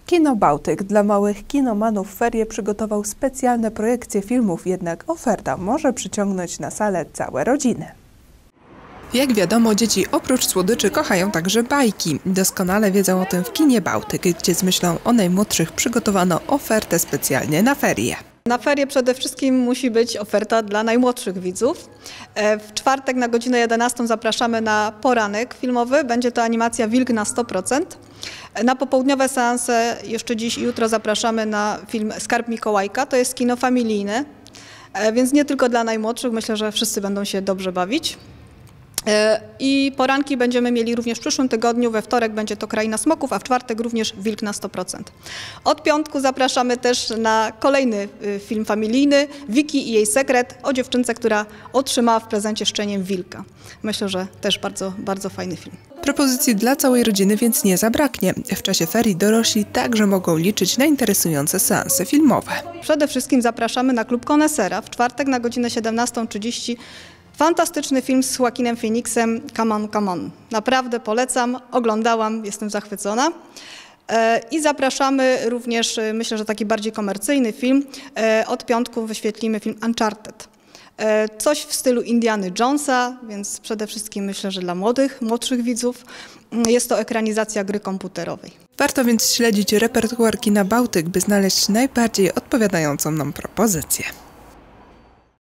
Kino Bałtyk dla małych kinomanów w ferie przygotował specjalne projekcje filmów, jednak oferta może przyciągnąć na salę całe rodziny. Jak wiadomo, dzieci oprócz słodyczy kochają także bajki. Doskonale wiedzą o tym w Kinie Bałtyk, gdzie z myślą o najmłodszych przygotowano ofertę specjalnie na ferie. Na ferie przede wszystkim musi być oferta dla najmłodszych widzów. W czwartek na godzinę 11 zapraszamy na poranek filmowy. Będzie to animacja Wilk na 100%. Na popołudniowe seanse jeszcze dziś i jutro zapraszamy na film Skarb Mikołajka. To jest kino familijne, więc nie tylko dla najmłodszych. Myślę, że wszyscy będą się dobrze bawić. I poranki będziemy mieli również w przyszłym tygodniu. We wtorek będzie to Kraina Smoków, a w czwartek również Wilk na 100%. Od piątku zapraszamy też na kolejny film familijny Wiki i jej sekret o dziewczynce, która otrzymała w prezencie szczenię wilka. Myślę, że też bardzo, bardzo fajny film. Propozycji dla całej rodziny więc nie zabraknie. W czasie ferii dorośli także mogą liczyć na interesujące seanse filmowe. Przede wszystkim zapraszamy na Klub Konesera w czwartek na godzinę 17:30. Fantastyczny film z Joaquinem Phoenixem, Come on, come on. Naprawdę polecam, oglądałam, jestem zachwycona. I zapraszamy również, myślę, że taki bardziej komercyjny film. Od piątku wyświetlimy film Uncharted. Coś w stylu Indiany Jonesa, więc przede wszystkim myślę, że dla młodszych widzów jest to ekranizacja gry komputerowej. Warto więc śledzić repertuar Kina Bałtyk, by znaleźć najbardziej odpowiadającą nam propozycję.